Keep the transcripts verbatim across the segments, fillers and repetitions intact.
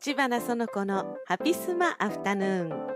知花園子のハピスマアフタヌーン。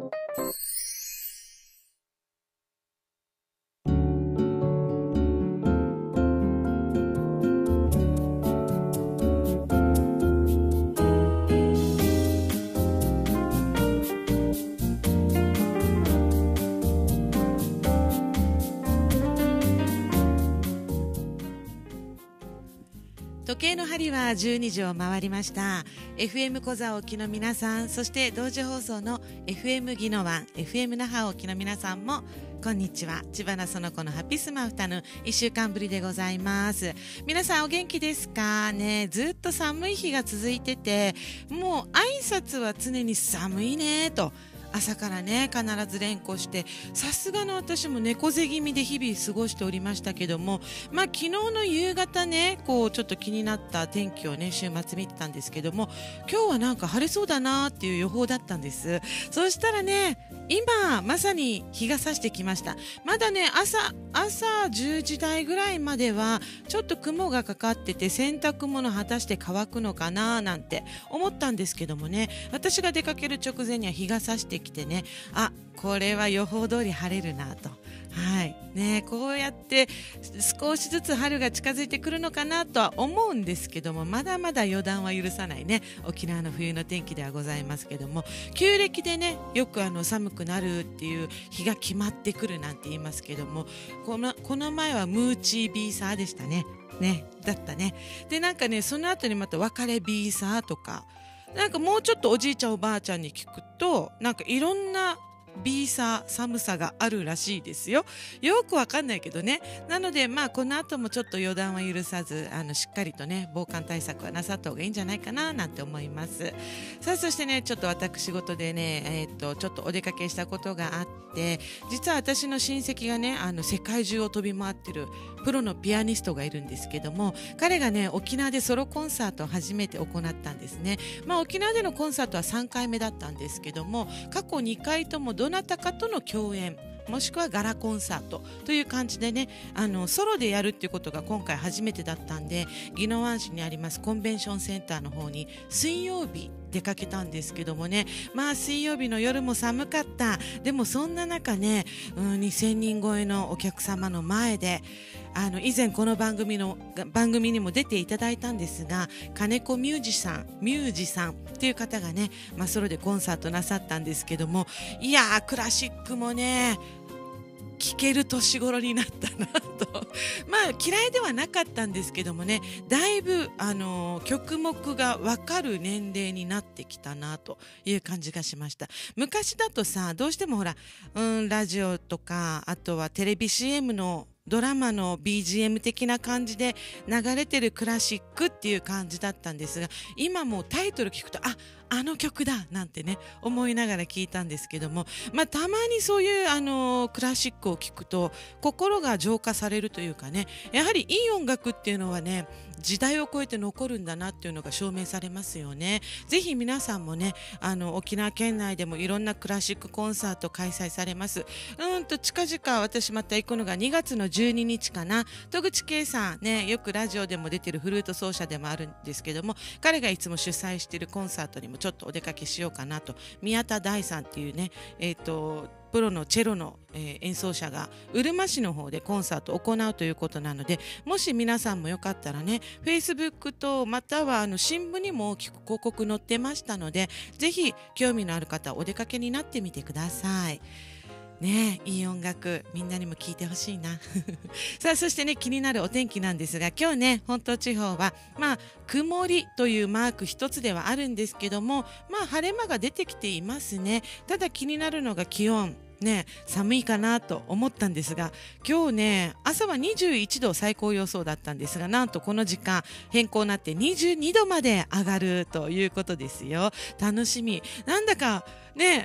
時計の針はじゅうにじを回りました。 エフエム コザをお聞きの皆さん、そして同時放送の エフエム 宜野湾、 エフエム 那覇をお聞きの皆さんもこんにちは。知花園子のハピスマアフタヌーン、いっしゅうかんぶりでございます。皆さんお元気ですかね。ずっと寒い日が続いてて、もう挨拶は常に寒いねと朝からね必ず連呼して、さすがの私も猫背気味で日々過ごしておりましたけども、まあ昨日の夕方ねこうちょっと気になった天気をね週末見てたんですけども、今日はなんか晴れそうだなっていう予報だったんです。そしたらね今まさに日が差してきました。まだね朝朝じゅうじ台ぐらいまではちょっと雲がかかってて、洗濯物果たして乾くのかななんて思ったんですけどもね、私が出かける直前には日が差してきてね、あ、これは予報通り晴れるなと、はいね、こうやって少しずつ春が近づいてくるのかなとは思うんですけども、まだまだ予断は許さないね沖縄の冬の天気ではございますけども、旧暦でねよくあの寒くなるっていう日が決まってくるなんて言いますけども、この、この前はムーチービーサーでしたねねだったね。でなんかねその後にまた別れビーサーとか、なんかもうちょっとおじいちゃんおばあちゃんに聞くと、なんかいろんなビーサー寒さがあるらしいですよ。よくわかんないけどね。なのでまあこの後もちょっと予断は許さず、あのしっかりとね防寒対策はなさった方がいいんじゃないかななんて思います。さあそしてねちょっと私事でね、えー、っとちょっとお出かけしたことがあって、実は私の親戚がねあの世界中を飛び回ってるプロのピアニストがいるんですけども、彼がね沖縄でソロコンサートを初めて行ったんですね。まあ沖縄でのコンサートはさんかいめだったんですけども、過去にかいともどなたかとの共演もしくはガラコンサートという感じでね、あのソロでやるっていうことが今回初めてだったんで、宜野湾市にありますコンベンションセンターの方に水曜日出かけたんですけどもね、まあ水曜日の夜も寒かった。でもそんな中ね、うん、にせんにん超えのお客様の前で、あの以前この番組の番組にも出ていただいたんですが、金子ミュージさんミュージさんっていう方がね、まあ、ソロでコンサートなさったんですけども、いやークラシックもね聴ける年頃になったなとまあ嫌いではなかったんですけどもね、だいぶ、あのー、曲目が分かる年齢になってきたなという感じがしました。昔だとさどうしてもほら、うん、ラジオとかあとはテレビ シーエム のドラマの ビージーエム 的な感じで流れてるクラシックっていう感じだったんですが、今もうタイトル聞くとああの曲だなんてね思いながら聞いたんですけども、まあたまにそういうあのクラシックを聞くと心が浄化されるというかね、やはりいい音楽っていうのはね時代を超えて残るんだなっていうのが証明されますよね。ぜひ皆さんもねあの沖縄県内でもいろんなクラシックコンサート開催されます。うんと近々私また行くのがにがつのじゅうににちかな。戸口圭さんね、よくラジオでも出てるフルート奏者でもあるんですけども、彼がいつも主催しているコンサートにもちょっとお出かけしようかなと。宮田大さんっていうね、えっとプロのチェロの、えー、演奏者がうるま市の方でコンサートを行うということなので、もし皆さんもよかったらね Facebook とまたはあの新聞にも大きく広告載ってましたので、ぜひ興味のある方お出かけになってみてくださいね。いい音楽みんなにも聴いてほしいなさあそしてね気になるお天気なんですが、今日ね本島地方はまあ曇りというマーク一つではあるんですけども、まあ晴れ間が出てきていますね。ただ気になるのが気温ね、寒いかなと思ったんですが、今日ね朝はにじゅういちど最高予想だったんですが、なんとこの時間変更になってにじゅうにどまで上がるということですよ。楽しみ。なんだかね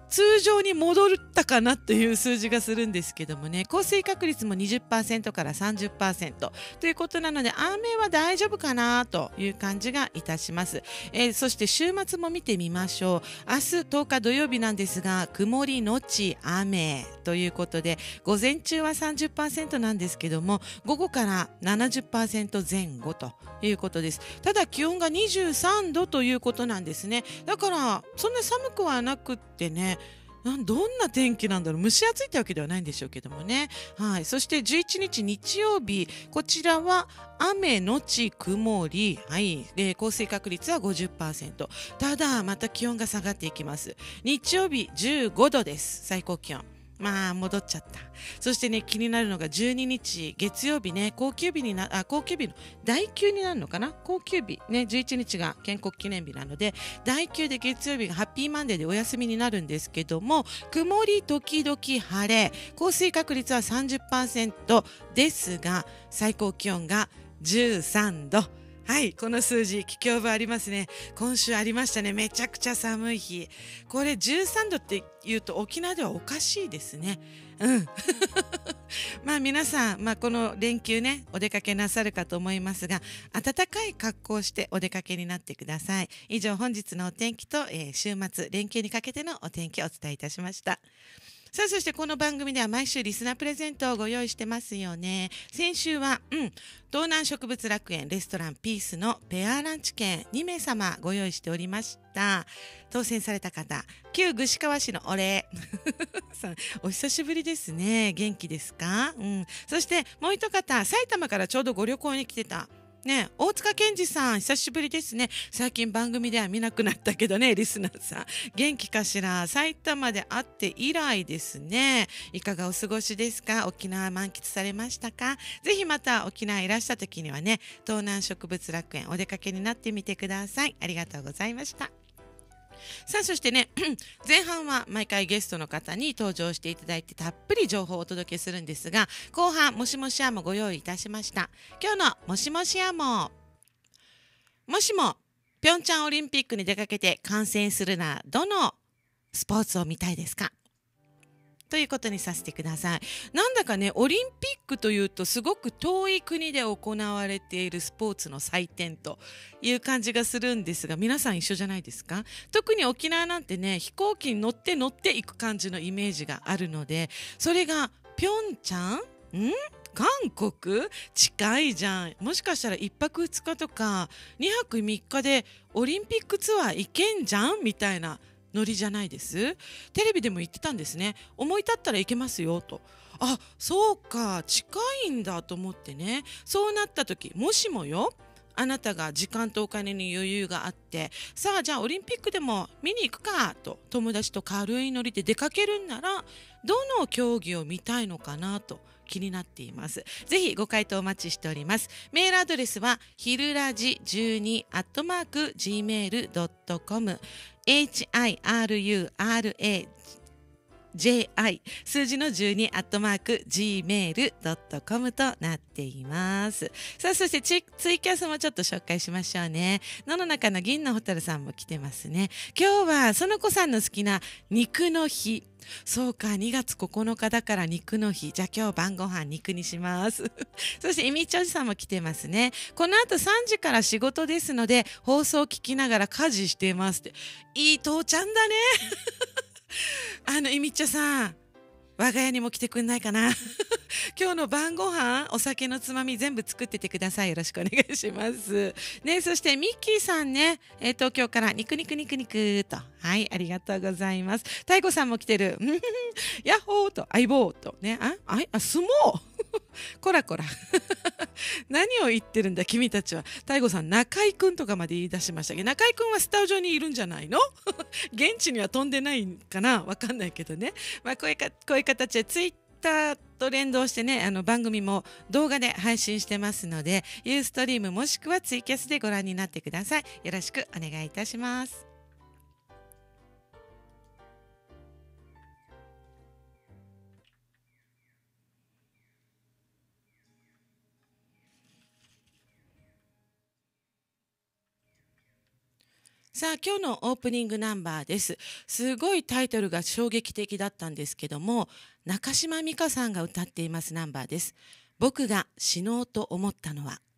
通常に戻ったかなという数字がするんですけどもね、降水確率も にじゅっパーセント から さんじゅっパーセント ということなので、雨は大丈夫かなという感じがいたします。えー、そして週末も見てみましょう。明日とおか土曜日なんですが、曇りのち雨ということで、午前中は さんじゅっパーセント なんですけども、午後から ななじゅっパーセント 前後ということです。ただ気温がにじゅうさんどということなんですね。だからそんな寒くはなくってね、なんどんな天気なんだろう、蒸し暑いってわけではないんでしょうけどもね。はい、そしてじゅういちにち日曜日、こちらは雨のち曇り、はい、で降水確率は ごじゅっパーセント。ただまた気温が下がっていきます。日曜日じゅうごどです、最高気温。まあ戻っちゃった。そしてね、気になるのがじゅうににち月曜日ね、高級日になあ高級日の第きゅうになるのかな。高級日ね、じゅういちにちが建国記念日なので、第きゅうで月曜日がハッピーマンデーでお休みになるんですけども、曇り時々晴れ、降水確率は さんじゅっパーセント ですが、最高気温がじゅうさんど。はい、この数字聞き覚えありますね。今週ありましたね。めちゃくちゃ寒い日。これじゅうさんどって言うと沖縄ではおかしいですね。うん。まあ皆さん、まあ、この連休ね、お出かけなさるかと思いますが、暖かい格好をしてお出かけになってください。以上、本日のお天気と、えー、週末連休にかけてのお天気をお伝えいたしました。さあ、そしてこの番組では毎週リスナープレゼントをご用意してますよね。先週は、うん、東南植物楽園レストランピースのペアランチ券にめいさまご用意しておりました。当選された方、旧串川市のお礼さん、お久しぶりですね。元気ですか？うん。そしてもう一方、埼玉からちょうどご旅行に来てたね、大塚健二さん、久しぶりですね。最近番組では見なくなったけどね、リスナーさん。元気かしら？埼玉で会って以来ですね。いかがお過ごしですか？沖縄満喫されましたか？ぜひまた沖縄いらした時にはね、東南植物楽園お出かけになってみてください。ありがとうございました。さあ、そしてね、前半は毎回ゲストの方に登場していただいてたっぷり情報をお届けするんですが、後半もしもしアもご用意いたしました。今日のもしもしアも、もしもピョンチャンオリンピックに出かけて観戦するならどのスポーツを見たいですかということにさせてください。なんだかね、オリンピックというとすごく遠い国で行われているスポーツの祭典という感じがするんですが、皆さん一緒じゃないですか？特に沖縄なんてね、飛行機に乗って乗っていく感じのイメージがあるので、それがピョンチャンん韓国近いじゃん。もしかしたらいっぱくふつかとかにはくみっかでオリンピックツアー行けんじゃんみたいなノリじゃないです。テレビでも言ってたんですね。思い立ったら行けますよと。あ、そうか、近いんだと思ってね。そうなった時、もしもよ、あなたが時間とお金に余裕があって、さあじゃあオリンピックでも見に行くかと友達と軽いノリで出かけるんなら、どの競技を見たいのかなと気になっています。ぜひご回答お待ちしております。メールアドレスはひるらじじゅうにアットマーク ジーメールドットコム エイチアイアールユーアールエージェイアイ 数字のじゅうにアットマーク ジーメールドットコム となっています。さあ、そしてツイツイキャスもちょっと紹介しましょうね。野の中の銀のホタルさんも来てますね。今日はその子さんの好きな肉の日。そうか、にがつここのかだから肉の日。じゃあ今日晩ご飯肉にします。そしていみちおじさんも来てますね。この後さんじから仕事ですので放送聞きながら家事していますって。いい父ちゃんだね。あのいみっちょさん、我が家にも来てくんないかな。今日の晩ご飯お酒のつまみ全部作っててください。よろしくお願いしますね。そしてミッキーさんね、えー、東京から肉肉肉肉と、はい、ありがとうございます。太鼓さんも来てる。ヤッホーと相棒とね、あああ相撲こらこら何を言ってるんだ君たちは。太鼓さん、中居くんとかまで言い出しましたけど、中居くんはスタジオにいるんじゃないの？現地には飛んでないかな、わかんないけどね。まあこういうかこういう形でツイッターと連動してね、あの番組も動画で配信してますので、ユーストリームもしくはツイキャスでご覧になってください。よろしくお願いいたします。 さあ、今日のオープニングナンバーです。すごいタイトルが衝撃的だったんですけども、中島美嘉さんが歌っていますナンバーです。僕が死のうと思ったのは。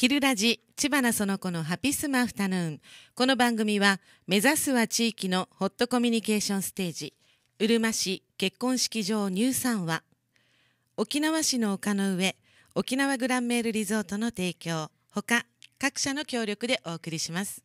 昼ラジ千葉なその子のハピスマアフタヌーン。この番組は目指すは地域のホットコミュニケーションステージ、うるま市結婚式場ニューサンは、沖縄市の丘の上沖縄グランメールリゾートの提供ほか各社の協力でお送りします。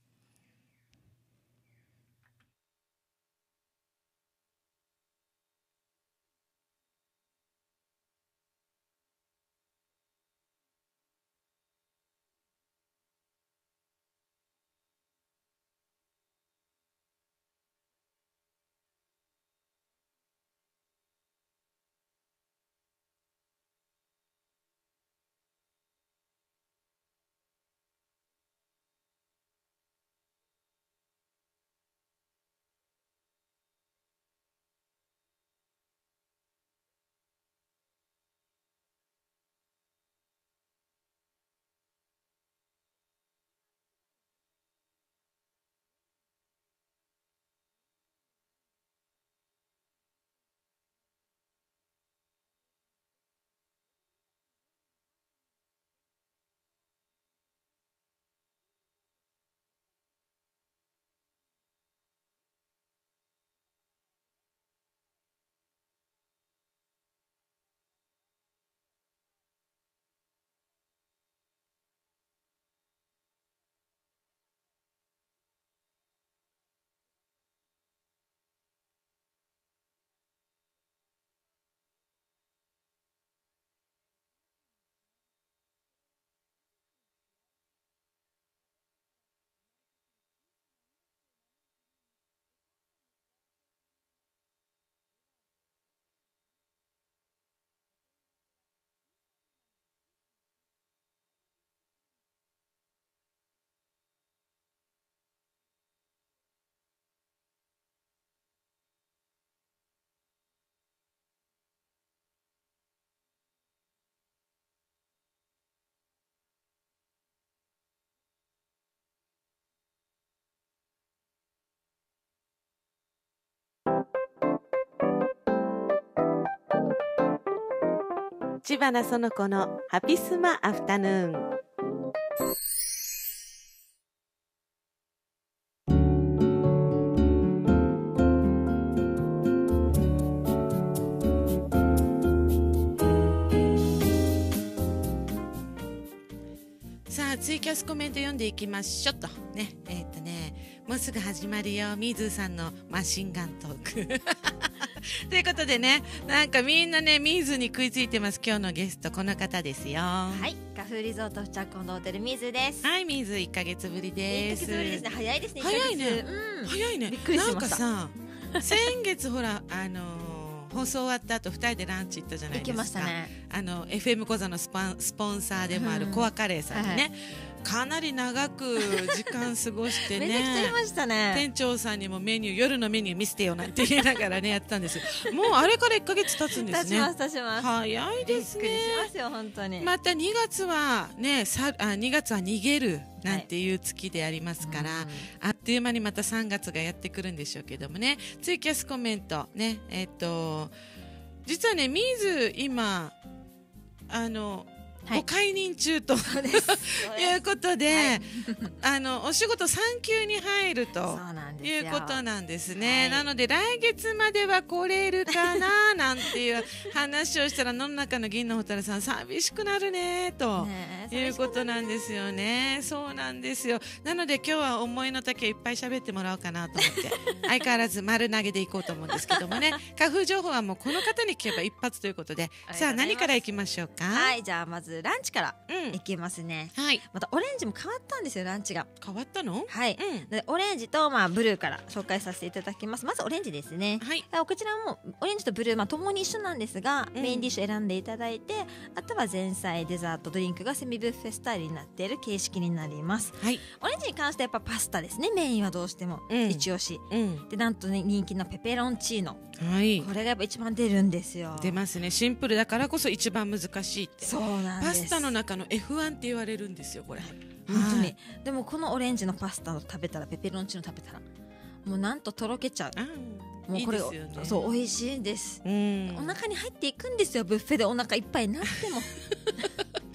千葉なその子のハピスマアフタヌーン。さあツイキャスコメント読んでいきましょうとね。えー、っとねもうすぐ始まるよ、みずさんのマシンガントークということでね、なんかみんなねミーズに食いついてます。今日のゲストこの方ですよ。 はい、カフーリゾートフチャコンドホテルミーズです。 はい、ミーズいっかげつぶりです。 いっかげつぶりですね。早いですね。 早いね、 うん、 早いね。 びっくりしました。 なんかさ先月ほらあのー、放送終わった後ふたりでランチ行ったじゃないですか。 行きましたね。 あの エフエム 講座のスポン、スポンサーでもあるコアカレーさんにね、はい、かなり長く時間過ごしてねめちゃくちゃいましたね。 店長さんにもメニュー夜のメニュー見せてよなんて言いながらねやってたんですもうあれからいっかげつ経つんですね。 経ちます経ちます。 早いですね。 びっくりしますよ本当に。 またにがつはねさあにがつは逃げるなんていう月でありますから、はい、あっという間にまたさんがつがやってくるんでしょうけどもね。ツイキャスコメントね、えっと実はねミーズ今あのはい、ご解任中ということで、はい、あのお仕事産休に入るということなんですね。はい、なので来月までは来れるかななんていう話をしたら野の中の銀の蛍さん寂しくなるねということなんですよね。そうなんですよ。なので今日は思いの丈いっぱい喋ってもらおうかなと思って相変わらず丸投げでいこうと思うんですけどもね。花粉情報はもうこの方に聞けば一発ということでさあ何からいきましょうか。 はい、じゃあまずランチからいきますね。うん、はい。またオレンジも変わったんですよ。ランチが変わったの？ はい。うん、でオレンジとまあブルーから紹介させていただきます。まずオレンジですね。はい。こちらもオレンジとブルーまあともに一緒なんですが、うん、メインディッシュ選んでいただいて、あとは前菜デザートドリンクがセミブッフェスタイルになっている形式になります。はい。オレンジに関してはやっぱパスタですね。メインはどうしても、うん、一押し。うん。でなんとね人気のペペロンチーノ。はい。これがやっぱ一番出るんですよ。 出ますね。シンプルだからこそ一番難しいって。 そうなんです。 パスタの中の エフワン って言われるんですよこれ。はい、 本当に、はい、でもこのオレンジのパスタを食べたらペペロンチーノ食べたらもうなんととろけちゃう。もうこれいいですよね。そう美味しいんです。うん、お腹に入っていくんですよ。ブッフェでお腹いっぱいになっても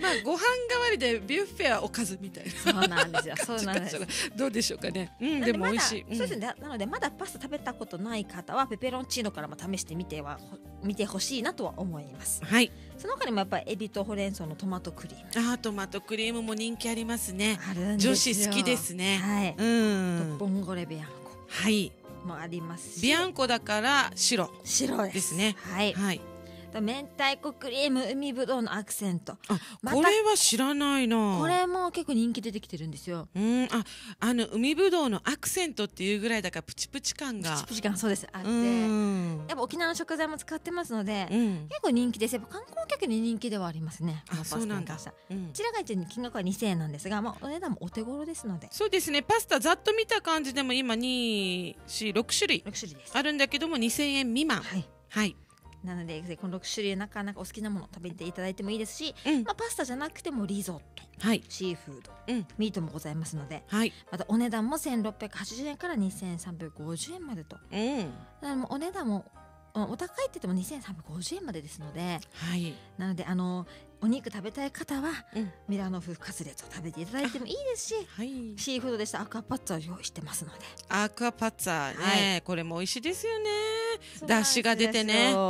まあご飯代わりでビュッフェはおかずみたいな。 そうなんですよ。そうなんです。 どうでしょうかね。うん、でも美味しい。 そうですね。なのでまだパスタ食べたことない方はペペロンチーノからも試してみては見てほしいなとは思います。 はい。 その他にもやっぱりエビとほうれん草のトマトクリーム。 ああ、トマトクリームも人気ありますね。 あるんですよ。 女子好きですね。 はい。うん。ボンゴレビアンコ。 はい。 もありますし。 ビアンコだから白。 白ですね。 はい。はい。明太子クリーム海ぶどうのアクセント。 あ、これは知らないな。 これも結構人気出てきてるんですよ。 うん、あ、あの海ぶどうのアクセントっていうぐらいだからプチプチ感が。 プチプチ感そうですあって、やっぱ沖縄の食材も使ってますので、うん、結構人気です。やっぱ観光客に人気ではありますね。 あ、そうなんだ。 うん、こちらが一応金額はにせんえんなんですが、まあお値段もお手頃ですので。 そうですね。パスタざっと見た感じでも今に、よん、ろく種類あるんだけどもにせんえん未満。はい。はい。なのでこのろく種類なかなかお好きなもの食べていただいてもいいですし、うん、まあ、パスタじゃなくてもリゾット、はい、シーフード、うん、ミートもございますので、はい、またお値段もせんろっぴゃくはちじゅうえんからにせんさんびゃくごじゅうえんまでと、うん、だからもうお値段もお高いって言ってもにせんさんびゃくごじゅうえんまでですので、はい、なのであのお肉食べたい方は、うん、ミラノ風カツレツを食べていただいてもいいですし、はい、シーフードでしたアクアパッツァを用意してますので。アクアパッツァね、はい、これも美味しいですよね。出汁が出てね、うん、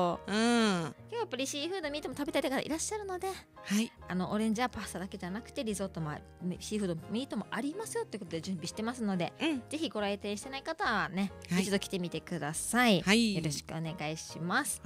やっぱりシーフードミートも食べたい方いらっしゃるので、はい、あのオレンジはパスタだけじゃなくてリゾットもシーフードミートもありますよってことで準備してますので、うん、ぜひご来店してない方はね、はい、一度来てみてください、はい、よろしくお願いします、はい、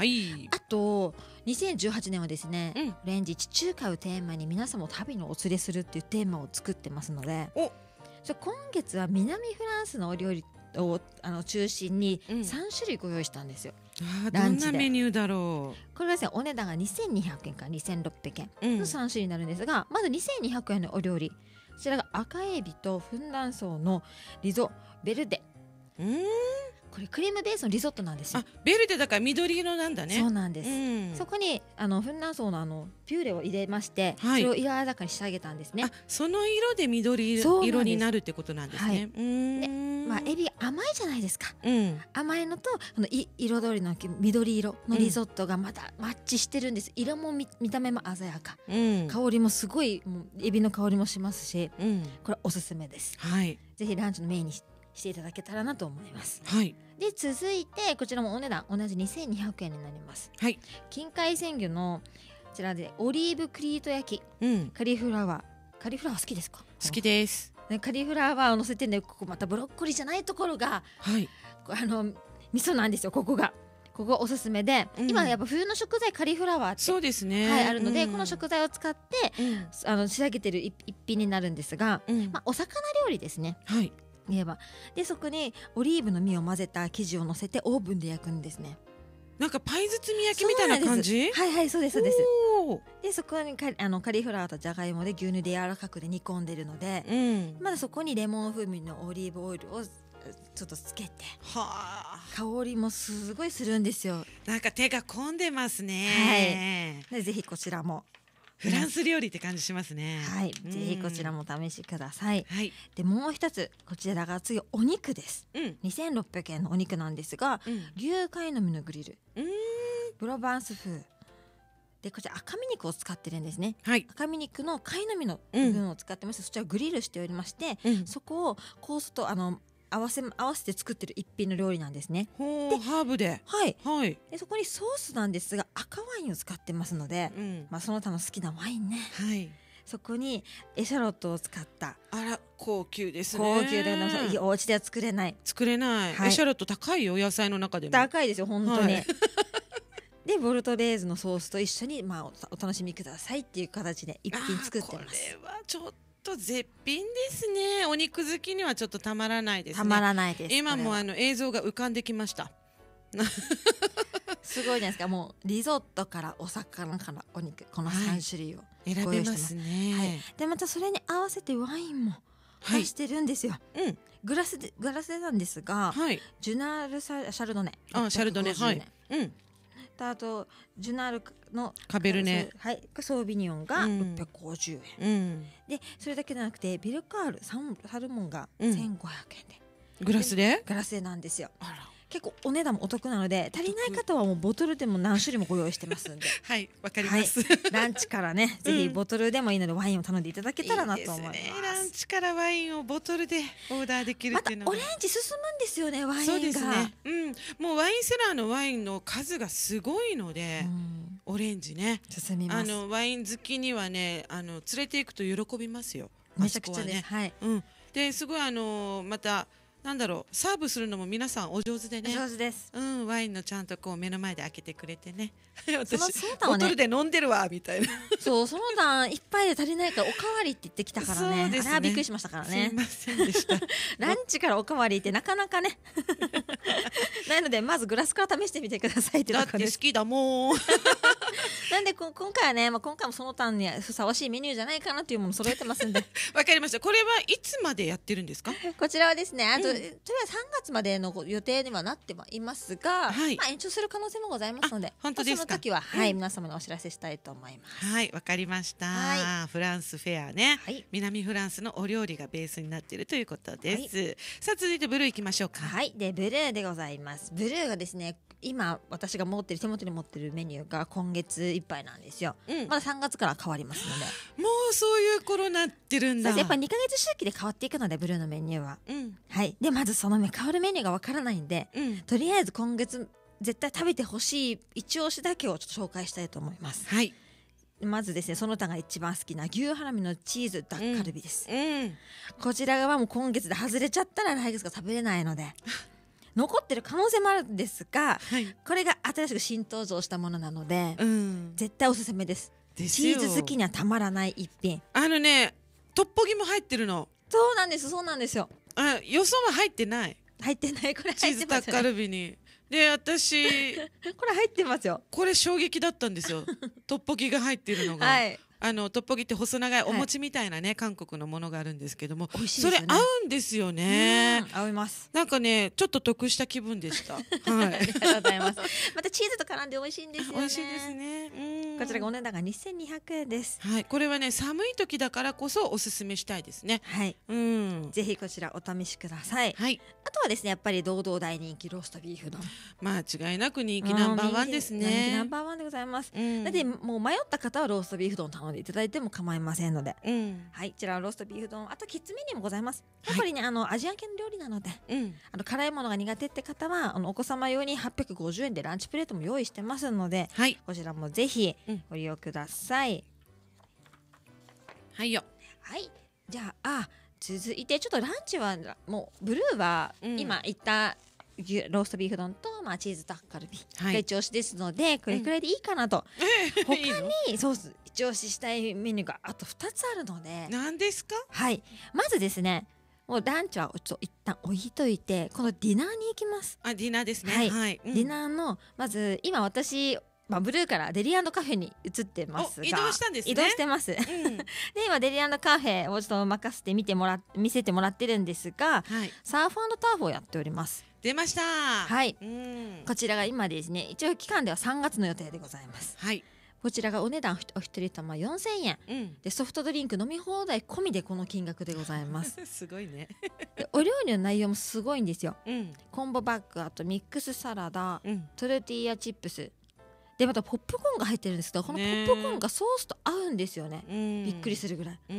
あとにせんじゅうはちねんはですね、うん、オレンジ地中海をテーマに皆様を旅のお連れするっていうテーマを作ってますので、お今月は南フランスのお料理をあの中心にさん種類ご用意したんですよ、 うん、どんなメニューだろう。 これはですね、お値段がにせんにひゃくえんからにせんろっぴゃくえんのさん種類になるんですが、うん、まずにせんにひゃくえんのお料理、こちらが赤エビとフンダンソウのリゾベルデ、うん、これクリームベースのリゾットなんですよ。 あ、ベルデだから緑色なんだね。 そうなんです、うん、そこにあのフンダンソウのあのピューレを入れまして、はい、それを柔らかに仕上げたんですね。あ、 その色で緑色になるってことなんですね。はい、うーん、 で、まあ、エビ甘いじゃないですか、うん、甘いのとこのい彩りの緑色のリゾットがまたマッチしてるんです、うん、色も 見, 見た目も鮮やか、うん、香りもすごいもうエビの香りもしますし、うん、これおすすめです、はい、ぜひランチのメインに し, していただけたらなと思います、はい、で続いてこちらもお値段同じにせんにひゃくえんになります、はい、近海鮮魚のこちらでオリーブクリート焼き、うん、カリフラワーカリフラワー好きですか？ 好きです。 カリフラワーを乗せてね、ここまたブロッコリーじゃないところが、はい、あの味噌なんですよ。ここがここがおすすめで、うん、今やっぱ冬の食材カリフラワーってそうですね、 はい、あるので、うん、この食材を使って、うん、あの仕上げてる一品になるんですが、うん、まあ、お魚料理ですね、はい、言えばでそこにオリーブの実を混ぜた生地を乗せてオーブンで焼くんですね。 なんかパイ包み焼きみたいな感じ？ はいはい、そうですそうです。でそこにカリあのカリフラワーとじゃがいもで牛乳で柔らかくで煮込んでるので、うん、まだそこにレモン風味のオリーブオイルをちょっとつけて、はあ、香りもすごいするんですよ。 なんか手が込んでますね。 はい、でぜひこちらもフランス料理って感じしますね。 はい、ぜひこちらもお試しください。はい、でもう一つこちらが次お肉です、うん、にせんろっぴゃくえんのお肉なんですが、うん、牛飼いの実のグリル、うん、プロバンス風でこちら赤身肉を使ってるんですね、はい、赤身肉の飼いの実の部分を使ってまして、うん、そちらをグリルしておりまして、うん、そこをコースとあの合わせ合わせて作ってる一品の料理なんですね。 ほー、ハーブで、 はい、はい、でそこにソースなんですが赤ワインを使ってますので、うん、まあ、その他の好きなワインね、はい、そこにエシャロットを使った、 あら高級ですね。 高級でお家では作れない作れない、はい、エシャロット高いよ、野菜の中でも高いですよ本当に、はい、でボルトレーズのソースと一緒に、まあ、お, お楽しみくださいっていう形で一品作ってます。これはちょっと絶品ですね。お肉好きにはちょっとたまらないですね。 たまらないです。 今もあの映像が浮かんできましたすごいじゃないですか。もうリゾットからお魚からお肉、このさん種類を選べますね、はい、 でまたそれに合わせてワインも出してるんですよ、はい、うん、グラスでグラスでなんですが、はい、ジュナールシャルドネ、 あシャルドネ、はい、うん、 あとジュナールのカベルネ、 はい、ソービニオンがろっぴゃくごじゅうえん、うん、でそれだけじゃなくてビルカールサルモンがせんごひゃくえんで、 うん、グラスでグラスでなんですよ。あら結構お値段もお得なので、足りない方はもうボトルでも何種類もご用意してますんではいわかります、 はい、ランチからねぜひボトルでもいいのでワインを頼んでいただけたらなと思います。いいですね、 ランチからワインをボトルでオーダーできるっていうのはまたオレンジ進むんですよね、ワインが。 そうですね、うん、もうワインセラーのワインの数がすごいので、うん、オレンジね進みます。 あのワイン好きにはねあの連れていくと喜びますよ。 めちゃくちゃです、ね、はい、 うん、ですごいあのまたなんだろう、サーブするのも皆さんお上手でね。 上手です。 うん、ワインのちゃんとこう目の前で開けてくれてね。私そのボトルで飲んでるわみたいな。 そう、その段一杯で足りないからおかわりって言ってきたからね。そうですね、あれはびっくりしましたからね。 すいませんでした。 ランチからおかわりってなかなかね。なのでまずグラスから試してみてくださいってだって好きだもん。 なんでこ今回はね、まあ、今回もその段にふさわしいメニューじゃないかなというものを揃えてますんで。 わかりました。これはいつまでやってるんですか？ こちらはですね、あと、うん、とりあえずさんがつまでの予定にはなってはいますが、はい、まあ延長する可能性もございますので、 本当ですか？ その時は、はい、うん、皆様にお知らせしたいと思います。 はい、わかりました、はい、フランスフェアね、はい、南フランスのお料理がベースになっているということです、はい、さあ続いてブルーいきましょうか。 はい、でブルーでございます。ブルーがですね、今私が持ってる手元に持ってるメニューが今月いっぱいなんですよ、うん、まださんがつから変わりますので。 もうそういう頃なってるんだ。 やっぱにかげつ周期で変わっていくので、ブルーのメニューは、うん、はい。でまずその変わるメニューがわからないんで、うん、とりあえず今月絶対食べてほしい一押しだけをちょっと紹介したいと思います。 はい。 まずですね、その他が一番好きな牛ハラミのチーズダッカルビです、 うんうん、 こちらはもう今月で外れちゃったら来月が食べれないので残ってる可能性もあるんですが、はい、これが新しく新登場したものなので、うん、絶対おすすめです。チーズ好きにはたまらない一品。 あのね、トッポギも入ってるの。 そうなんです、そうなんですよ。 あ、よそは入ってない。 入ってない、これ入ってますよね。 チーズタッカルビに。で、私これ入ってますよ。 これ衝撃だったんですよ。トッポギが入ってるのが。はい。あのトッポギって細長いお餅みたいなね、はい、韓国のものがあるんですけども、ね、それ合うんですよね。 合います。 なんかね、ちょっと得した気分でした。はい。 ありがとうございます。またチーズと絡んで美味しいんですよね。 美味しいですね。うん、 こちらがお値段がにせんにひゃくえんです。 はい。これはね、寒い時だからこそおすすめしたいですね。 はい。うん。ぜひこちらお試しください。はい。あとはですね、やっぱり堂々大人気ローストビーフ丼。 間違いなく人気ナンバーワンですね。 人気ナンバーワンでございます。うん、だってもう迷った方はローストビーフ丼頼んでいただいても構いませんので、うん、はい、こちらはローストビーフ丼、あとキッズメニューもございます。やっぱりね、はい、あのアジア系の料理なので、うん、あの辛いものが苦手って方はあのお子様用にはっぴゃくごじゅうえんでランチプレートも用意してますので、はい、こちらもぜひご利用ください。 うん、はいよ。 はい、じゃあ、あ、続いてちょっとランチはもうブルーは今言った、うん、ローストビーフ丼と、まあ、チーズタッカルビが一押しですので、はい、これくらいでいいかなと、うん、他にソース一押ししたいメニューがあとふたつあるので。 何ですか？ はい、まずですね、もうランチはちょっと一旦置いといて、このディナーに行きます。 あ、ディナーですね。 はい、 はい、 うん、ディナーのまず今私、まあ、ブルーからデリー&カフェに移ってますが、 移動したんですね。 移動してます、うん、で今デリー&カフェをちょっと任せて見てもら見せてもらってるんですが、はい、サーフ&ターフをやっております。 出ました。 はい、うん、こちらが今ですね、一応期間ではさんがつの予定でございます。はい、こちらがお値段お一人様よんせんえん、うん、でソフトドリンク飲み放題込みでこの金額でございますすごいねでお料理の内容もすごいんですよ、うん、コンボバッグ、あとミックスサラダ、うん、トルティーヤチップスで、またポップコーンが入ってるんですけど、このポップコーンがソースと合うんですよね、びっくりするぐらい、うん、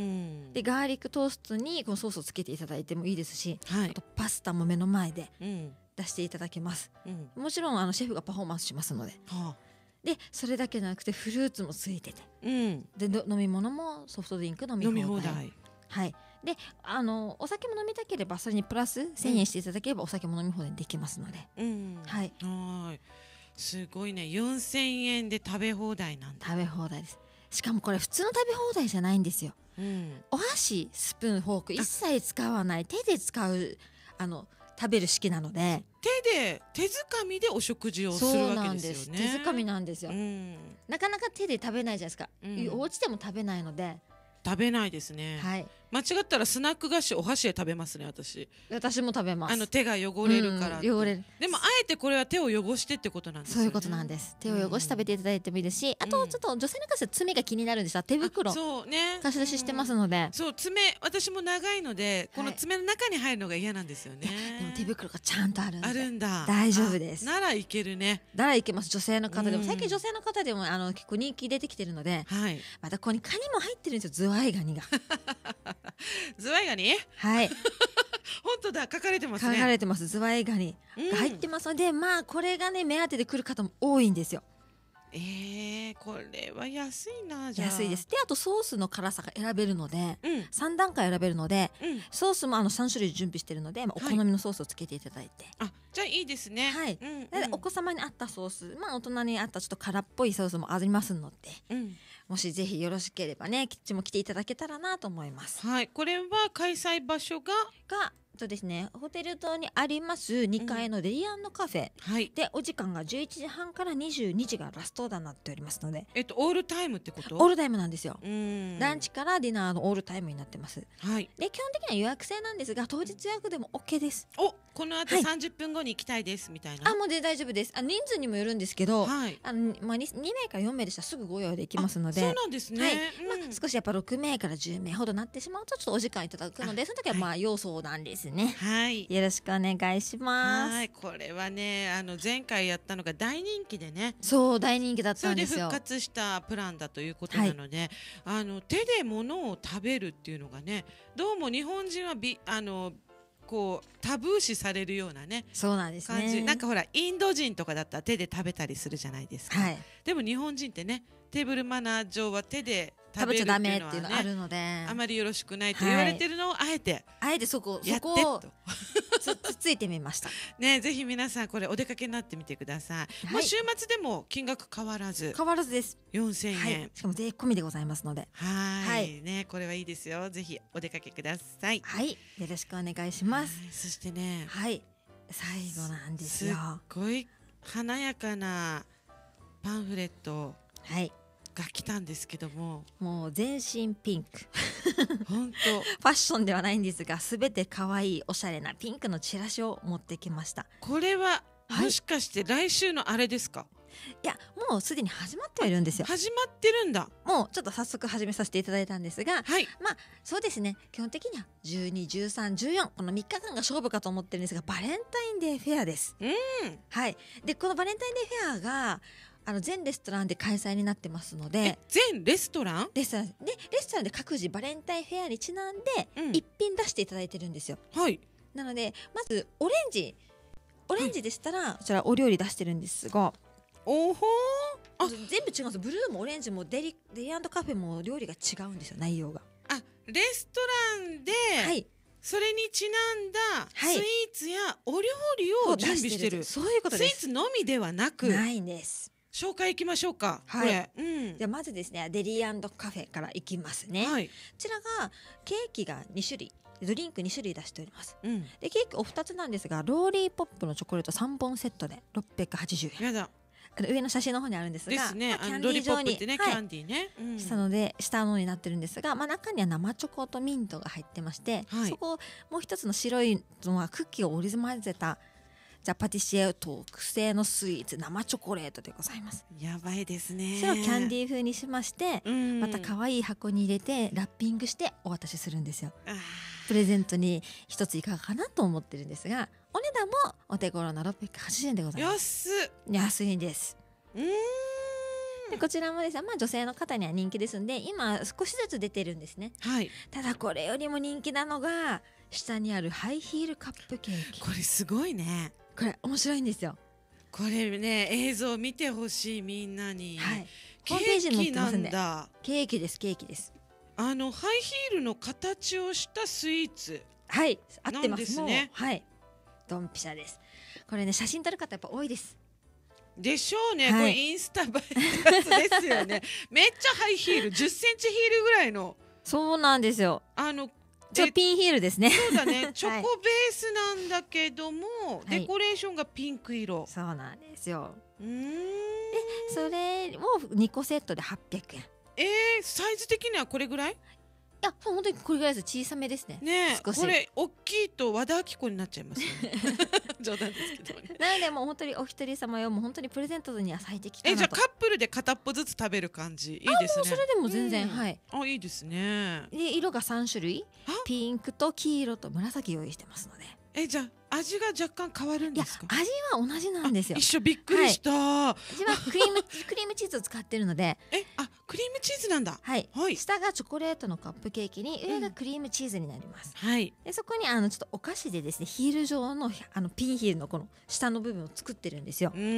でガーリックトーストにこのソースをつけていただいてもいいですし、はい、あとパスタも目の前で出していただけます、うん、もちろんあのシェフがパフォーマンスしますので、はあ、でそれだけじゃなくてフルーツもついてて、うん、で飲み物もソフトドリンク飲み放題、飲み放題、はい、であのお酒も飲みたければそれにプラスせんえんしていただければお酒も飲み放題できますので、うん、はい、はい、 すごいね、よんせんえんで食べ放題なんだ。 食べ放題です。しかもこれ普通の食べ放題じゃないんですよ、うん、お箸、スプーン、フォーク一切使わない、手で使うあの食べる式なので、 手で手づかみでお食事をするわけですよね。 手づかみなんですよ、うん、なかなか手で食べないじゃないですか、うん、お家でも食べないので。 食べないですね、 はい、 間違ったらスナック菓子お箸で食べますね私。 私も食べます。 あの手が汚れるから、うん、 汚れる。 でもあえてこれは手を汚してってことなんですよね。 そういうことなんです。手を汚して食べていただいてもいいですし、うん、あとちょっと女性に関しては爪が気になるんですが、手袋そうね貸し出ししてますので、 うん、そう爪私も長いのでこの爪の中に入るのが嫌なんですよね、はい、 でも手袋がちゃんとあるんであるんだ大丈夫です。 ならいけるね。 ならいけます。女性の方でも、うん、最近女性の方でもあの結構人気出てきてるので、 はい、 またここにカニも入ってるんですよ。ズワイガニがズワイガニはい本当だ書かれてますね。 書かれてます。ズワイガニが入ってますので、うん、まあこれがね目当てで来る方も多いんですよ。 えー、これは安いな。じゃあ安いです。であとソースの辛さが選べるので、うん、さん段階選べるので、うん、ソースもあのさん種類準備してるので、まあ、お好みのソースをつけていただいて、 はい、あじゃあいいですね。 はい、うんうん、でお子様に合ったソース、まあ、大人に合ったちょっと辛っぽいソースもありますので、うん、もしぜひよろしければねキッチンも来ていただけたらなと思います。 はい、これは開催場所ががそうですね、ホテル棟にありますにかいのデリアンドカフェ、うんはい、でお時間がじゅういちじはんからにじゅうにじがラストオーダーになっておりますので、 えっと、オールタイムってこと？ オールタイムなんですよ。ランチからディナーのオールタイムになってます、はい、で基本的には予約制なんですが当日予約でも OK です。 おこの後さんじゅっぷんごに行きたいですみたいな、 はい、あもうで大丈夫です。あ人数にもよるんですけど、はい、あのまあ、に, にめいからよんめいでしたらすぐご用意できますので。 そうなんですね、 はいうんまあ、少しやっぱろくめいからじゅうめいほどなってしまうとちょっとお時間いただくのでその時はまあ要相談ですね。はいよろしくお願いします。 はいこれはねあの前回やったのが大人気でね。 そう大人気だったんですよ。 それで復活したプランだということなので、はい、あの手で物を食べるっていうのがねどうも日本人はびあのこうタブー視されるようなねそうなんですね。 感じなんかほらインド人とかだったら手で食べたりするじゃないですか、はい、でも日本人ってねテーブルマナー上は手で食べるっていうのは、ね、食べちゃダメっていうのあるのであまりよろしくないと言われてるのをあえて、はい、 あえてそこやってそこをつ, つついてみましたねぜひ皆さんこれお出かけになってみてください、はい、もう週末でも金額変わらず変わらずですよんせんえん、はい、 しかも税込みでございますのではい、はい、ねこれはいいですよ。ぜひお出かけください。 はいよろしくお願いします。 そしてねはい最後なんですよ。 すっごい華やかなパンフレットはいが来たんですけどももう全身ピンク本当ファッションではないんですがすべて可愛いおしゃれなピンクのチラシを持ってきました。 これはもしかして来週のあれですか？ いやもうすでに始まってはいるんですよ。 始まってるんだ。 もうちょっと早速始めさせていただいたんですが、 はい、 まあそうですね基本的にはじゅうに、じゅうさん、じゅうよんこのみっかかんが勝負かと思ってるんですがバレンタインデーフェアです。 うんはいでこのバレンタインデーフェアがあの全レストランで開催になってますので全レストランレストランでレストランで各自バレンタインフェアにちなんで一品出していただいてるんですよ、 うん、はいなのでまずオレンジオレンジでしたら、はい、こちらお料理出してるんですがおほーあ全部違うんです。ブルーもオレンジもデリデリ&カフェも料理が違うんですよ内容が。 あレストランで、はい、それにちなんだスイーツやお料理を準備してる、 そういうことです。 スイーツのみではなくないんです。 紹介いきましょうか。 はい、うん、じゃあまずですねデリ&カフェからいきますね、はい、こちらがケーキがに種類ドリンクに種類出しております、うん、でケーキお二つなんですがローリーポップのチョコレートさんぼんセットでろっぴゃくはちじゅうえん。 やだ上の写真の方にあるんですがですね、 まあ、キャンディー状にロリポップってね、はい、キャンディーね、 うん、したので下のになってるんですが、まあ、中には生チョコとミントが入ってまして、はい、そこもう一つの白いのはクッキーを織り交ぜたじゃパティシエ特製のスイーツ生チョコレートでございます。 やばいですね。 それをキャンディー風にしまして、うん、また可愛い箱に入れてラッピングしてお渡しするんですよ。プレゼントに一ついかがかなと思ってるんですがお値段もお手頃なろっぴゃくはちじゅうえんでございます。安安いんです。うーんでこちらもですね、まあ、女性の方には人気ですので今少しずつ出てるんですね、はい、ただこれよりも人気なのが下にあるハイヒールカップケーキ。 これすごいね。 これ面白いんですよ。 これね映像見てほしいみんなに、 はい、 ケーキなんだ。 ケーキですケーキです。 あのハイヒールの形をしたスイーツはい合ってますね。 はいドンピシャです。これね写真撮る方やっぱ多いですでしょうね、はい、これインスタ映えやつですよねめっちゃハイヒールじゅっセンチヒールぐらいの。 そうなんですよ。あのちょっとピンヒールですね。 そうだねチョコベースなんだけども、はい、デコレーションがピンク色。 そうなんですよ。 うーんでそれをにこセットではっぴゃくえん。 えー、サイズ的にはこれぐらいや本当にこれぐらいです。小さめですね。 ねこれ大きいと和田アキ子になっちゃいますよね冗談ですけどね。 なのでもう本当にお一人様よ、もう本当にプレゼントには最適かなと。 えじゃあカップルで片っぽずつ食べる感じいいですね。 それでも全然、うん、はい。 あいいですね。 で色がさん種類、ピンクと黄色と紫用意してますので。 えじゃあ味が若干変わるんですか？ いや味は同じなんですよ。 一緒びっくりした。 はい、味はクリームクリームチーズを使ってるので。 えあクリームチーズなんだ。 はい、はい、下がチョコレートのカップケーキに上がクリームチーズになります。 うん、はいでそこにあのちょっとお菓子でですねヒール状のあのピンヒールのこの下の部分を作ってるんですよ。うん、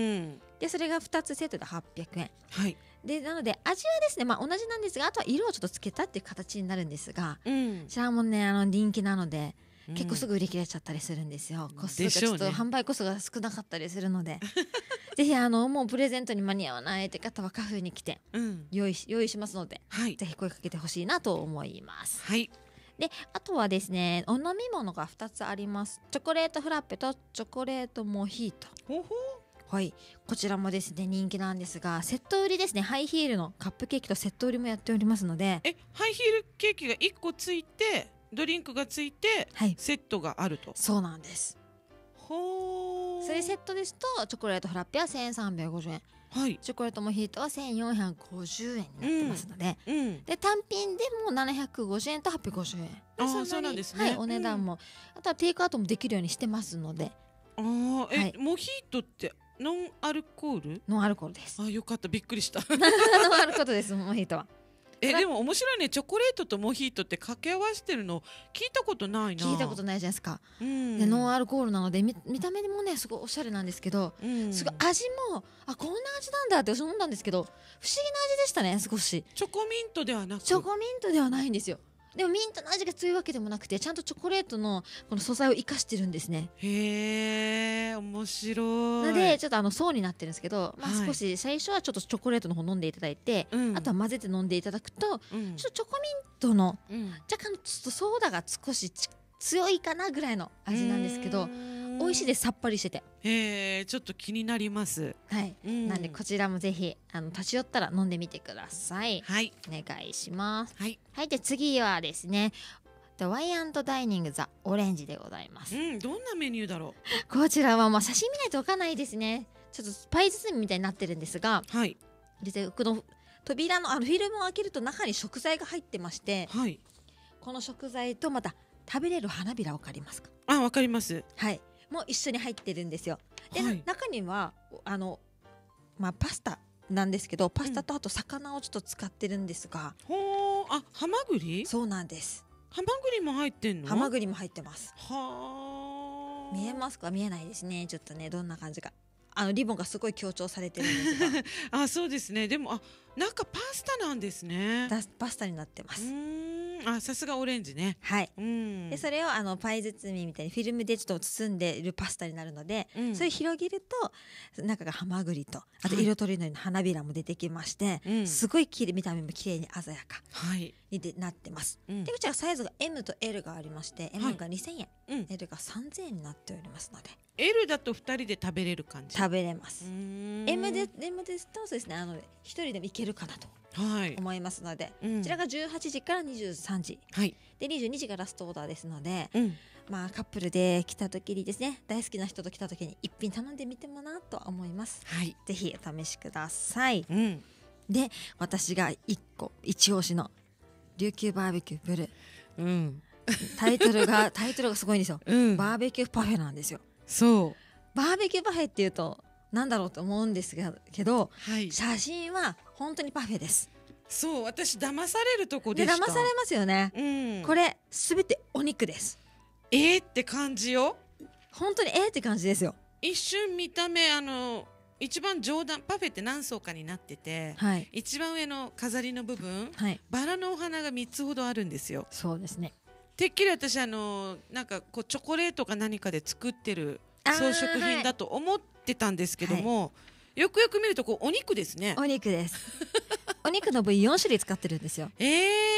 でそれがふたつセットではっぴゃくえん。はいでなので味はですね、まあ、同じなんですがあとは色をちょっとつけたっていう形になるんですが、うん、こちらもねあの人気なので。結構すぐ売り切れちゃったりするんですよ。コストがちょっと販売コストが少なかったりするのでぜひあのもうプレゼントに間に合わないって方はカフェに来て用意し、用意しますので、はい、ぜひ声かけてほしいなと思います。はいであとはですねお飲み物がふたつあります。チョコレートフラッペとチョコレートモヒート。ほほはい、こちらもですね人気なんですがセット売りですね。ハイヒールのカップケーキとセット売りもやっておりますので。 えハイヒールケーキがいっこついてドリンクがついて、はい、セットがあると。 そうなんです。ほーそれセットですとチョコレートフラッペはせんさんびゃくごじゅうえん、はい、チョコレートモヒートはせんよんひゃくごじゅうえんになってますので、うんうん、で単品でもななひゃくごじゅうえんとはっぴゃくごじゅうえん。 あそうなんですね、 はい、お値段も、うん、あとはテイクアウトもできるようにしてますので。 あえ、はい、モヒートってノンアルコール？ ノンアルコールです。 あよかったびっくりしたノンアルコールですモヒートは。 えでも面白いね。チョコレートとモヒートって掛け合わせてるの聞いたことないな。 聞いたことないじゃないですか、うん、でノンアルコールなので 見, 見た目もねすごいおしゃれなんですけど、うん、すごい味もあこんな味なんだって私飲んだんですけど不思議な味でしたね。少しチョコミントではなくチョコミントではないんですよ。でもミントの味が強いわけでもなくてちゃんとチョコレートのこの素材を生かしてるんですね。 へー面白い。 なのでちょっとあの層になってるんですけど、まあ、少し最初はちょっとチョコレートの方飲んでいただいて、はい、あとは混ぜて飲んでいただくと、うん、ちょっとチョコミントの、うん、若干ちょっとソーダが少し強いかなぐらいの味なんですけど美味しいです。さっぱりしてて。 へーちょっと気になります。 はい、うん、なんでこちらもぜひあの立ち寄ったら飲んでみてください。はいお願いします。はい、はい、で次はですねワイン&ダイニングザオレンジでございます。 うんどんなメニューだろう。こちらはまあ写真見ないと分かんないですね。ちょっとパイ包みみたいになってるんですが、はい、実はこの扉のあのフィルムを開けると中に食材が入ってまして、はい、この食材とまた食べれる花びら分かりますか？ あ分かります。 はいもう一緒に入ってるんですよ。で、はい、中にはあの、まあ、パスタなんですけどパスタとあと魚をちょっと使ってるんですが、 うん、ほーあハマグリ？ そうなんです。 ハマグリも入ってんの？ ハマグリも入ってます。は見えますか？見えないですね。ちょっとねどんな感じかあのリボンがすごい強調されてるんですがあそうですね。でもあなんかパスタなんですね。 パスタになってます。 あさすがオレンジね。 はい、うん、でそれをあのパイ包みみたいにフィルムでちょっと包んでいるパスタになるので、うん、それ広げると中がハマグリとあと色とりどりの花びらも出てきまして、はい、すごいきれい見た目も綺麗に鮮やかにでなってます、はい、でこちらサイズが エム と エル がありまして、はい、エム がにせんえん、うん、エル がさんぜんえんになっておりますのでエル だとふたりで食べれる感じ。 食べれます。 エム で エム ですとそうですねあのひとりでもいけるかなと思いますので、はい、こちらがじゅうはちじからにじゅうさんじ、はい、でにじゅうにじがラストオーダーですので、うんまあ、カップルで来た時にですね大好きな人と来た時に一品頼んでみてもなとは思います、はい、ぜひお試しください、うん、で私がいっこ一押しの琉球バーベキューブル、うん、タイトルがタイトルがすごいんですよ、うん、バーベキューパフェなんですよ。そうバーベキューパフェっていうとなんだろうと思うんですけど、はい、写真は本当にパフェです。 そう私騙されるとこでした。 で騙されますよね、うん、これすべてお肉です。 えーって感じよ。 本当にえーって感じですよ。 一瞬見た目あの一番上段パフェって何層かになってて、はい、一番上の飾りの部分、はい、バラのお花がみっつほどあるんですよ。 そうですね。てっきり私あのなんかこうチョコレートか何かで作ってる装飾品だと思ってたんですけども、はい、よくよく見るとこうお肉ですね。 お肉ですお肉の部位よんしゅるい使ってるんですよ。 えー、面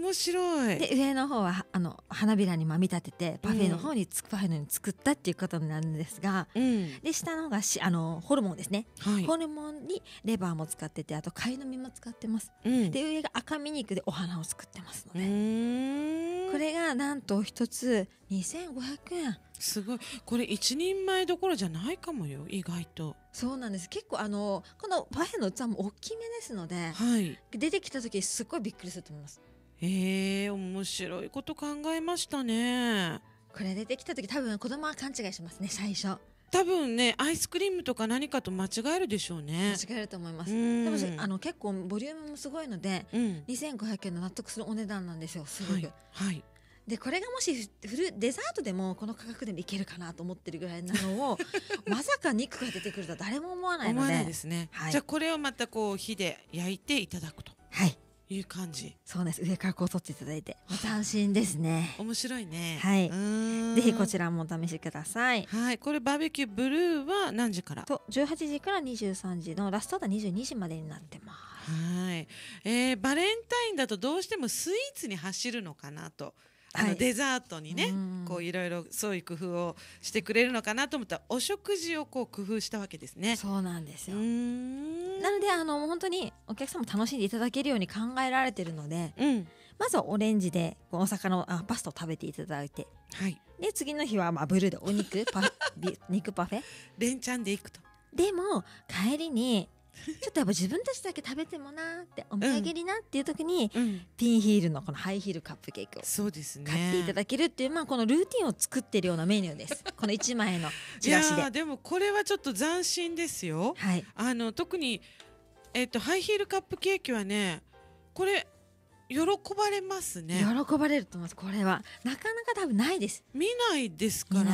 面白い。 で上の方はあの花びらにまみ立ててパフェの方につく、うん、パフェのように作ったっていうことになるんですが、うん、で下の方がしあのホルモンですね、はい、ホルモンにレバーも使ってて、あと貝の実も使ってます、うん、で上が赤身肉でお花を作ってますので、これがなんと一つにせんごひゃくえん。 すごい。これ一人前どころじゃないかもよ、意外と。 そうなんです。結構あのこのパフェの器も大きめですので、はい、出てきた時すごいびっくりすると思います。 へえ、面白いこと考えましたね。 これ出てきた時多分子供は勘違いしますね、最初。 多分ね、アイスクリームとか何かと間違えるでしょうね。 間違えると思います。でもあの結構ボリュームもすごいので、うん、にせんごひゃくえんの納得するお値段なんですよ、すごく。はい、はい、でこれがもしフルデザートでもこの価格でもいけるかなと思ってるぐらいなのをまさか肉が出てくるとは誰も思わないので、 思わないですね、はい、じゃあこれをまたこう火で焼いていただくと、はい、いう感じ。 そうです。上からこう取っていただいて斬新ですね。 面白いね。 はい。ぜひこちらもお試しください。 はい。これバーベキューブルーは何時から？ とじゅうはちじからにじゅうさんじのラストがにじゅうにじまでになってます。 はい。えー、バレンタインだとどうしてもスイーツに走るのかなと。あのデザートにね、こういろいろそういう工夫をしてくれるのかなと思ったら、お食事をこう工夫したわけですね。 そうなんですよ。なのであの本当にお客様楽しんでいただけるように考えられているので、うん、まずはオレンジでお魚のあパスタを食べていただいて、はい、で次の日はまあブルーでお肉パ肉パフェ連チャンでいくと。 でも帰りにちょっとやっぱ自分たちだけ食べてもなってお土産になっていう時に、うん、ピンヒールのこのハイヒールカップケーキを買っていただけるっていう、まあこのルーティンを作ってるようなメニューです。このいちまいのチラシで。 いやでもこれはちょっと斬新ですよ。はい、あの特に、えーと、ハイヒールカップケーキはね、これ喜ばれますね。 喜ばれると思います。これはなかなか多分ないです。 見ないですから、